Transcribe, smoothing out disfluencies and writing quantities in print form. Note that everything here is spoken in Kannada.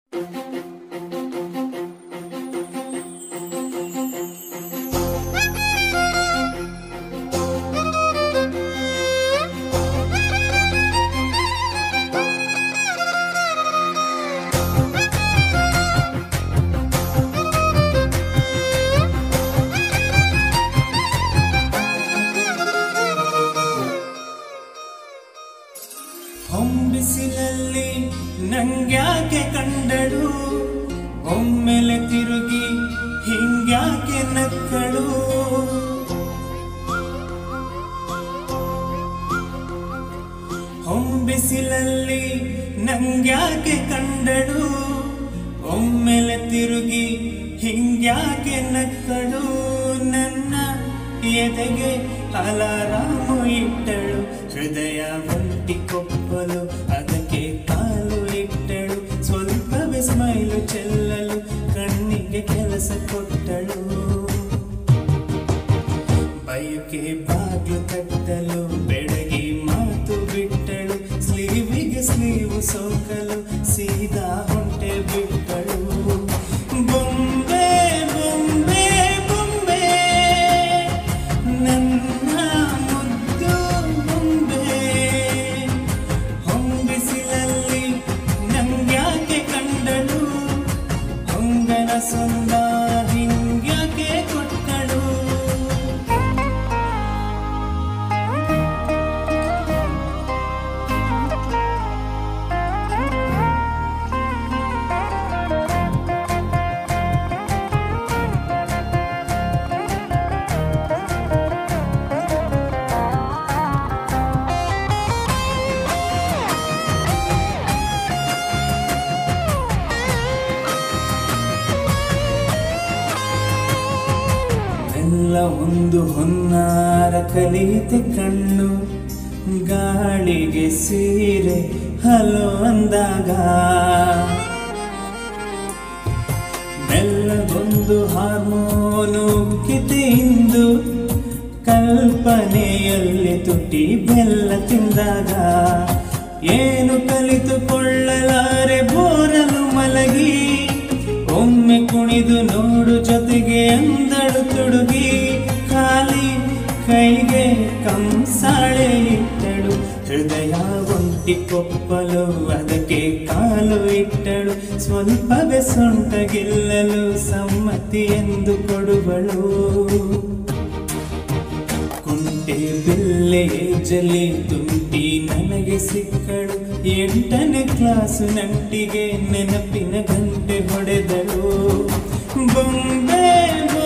ಹೊಂಬಿಸಿಲಲ್ಲಿ ನಂಗ್ಯಾಕೆ ಕಂಡಳು, ಒಮ್ಮೆಲೆ ತಿರುಗಿ ಹಿಂಗ್ಯಾಕೆ ನಕ್ಕಳು. ಹೊಂಬಿಸಿಲಲ್ಲಿ ನಂಗ್ಯಾಕೆ ಕಂಡಳು, ಒಮ್ಮೆಲೆ ತಿರುಗಿ ಹಿಂಗ್ಯಾಕೆ ನಕ್ಕಳು. ನನ್ನ ಎದೆಗೆ ಅಲಾರಾಮು ಇಟ್ಟಳು, ಹೃದಯ ಒಂಟಿ ಕೊಪ್ಪಲು ಅದಕ್ಕೆ ಕಾಲು ಇಟ್ಟಳು. ಸ್ವಲ್ಪವೇ ಸ್ಮೈಲು ಚೆಲ್ಲಲು ಕಣ್ಣಿಗೆ ಕೆಲಸ ಕೊಟ್ಟಳು. ಬಯಕೆ ಬಾಗ್ಲು ತಟ್ಟಲು ಬೆಳಗಿ ಮಾತು ಬಿಟ್ಟಳು. ಸ್ಲೀವಿಗೆ ಸ್ಲೀವು ಸೋಕಲು ಸೀದಾ ಹೊಂಟೆ ಬಿಟ್ಟಳು. ಬೊಂಬೆ ಬೊಂಬೆ ಬೊಂಬೆ ನನ್ನ ಮುದ್ದು ಬೊಂಬೆ. ಹೊಂಬಿಸಿಲಲ್ಲಿ ನಂಗ್ಯಾಕೆ ಕಂಡಳು, ಹೊಂಗನ ಸೊಂದ ಹಿಂಗ್ಯಾಕೆ ಕೊಟ್ಟಳು. ಎಲ್ಲ ಒಂದು ಹೊನ್ನಾರ ಕಲಿತೆ ಕಣ್ಣು, ಗಾಳಿಗೆ ಸೀರೆ ಹಲೋ ಅಂದಾಗ ಮೆಲ್ಲಗೊಂದು ಹಾರ್ಮೋನು ಕಿತೆಯಿಂದು ಕಲ್ಪನೆಯಲ್ಲಿ ತುಟಿ ಬೆಲ್ಲ ತಿಂದಾಗ. ಏನು ಕಲಿತುಕೊಳ್ಳಲಾರೆ ಬೋರಲು ಮಲಗಿ, ಒಮ್ಮೆ ಕುಣಿದು ನೋಡು ಜೊತೆಗೆ ಅಂದಳು ತುಡುಗಿ. ಖಾಲಿ ಕೈಗೆ ಕಂಸಾಳೆ ಇಟ್ಟಳು, ಹೃದಯ ಒಂಟಿ ಕೊಪ್ಪಲು ಅದಕ್ಕೆ ಕಾಲು ಇಟ್ಟಳು. ಸ್ವಲ್ಪವೇ ಸೊಂಟಗಿಲ್ಲಲು ಸಮ್ಮತಿ ಎಂದು ಕೊಡುವಳು. ಕುಂಟೆ ಬಿಲ್ಲೆಯೇ ಜಲಿ ತುಂಟಿ ನನಗೆ ಸಿಕ್ಕಳು. 8ನೇ ಕ್ಲಾಸು ನಂಟಿಗೆ ನೆನಪಿನ ಗಂಟೆ ಹೊಡೆದಳು. ಬೊಂಬೆ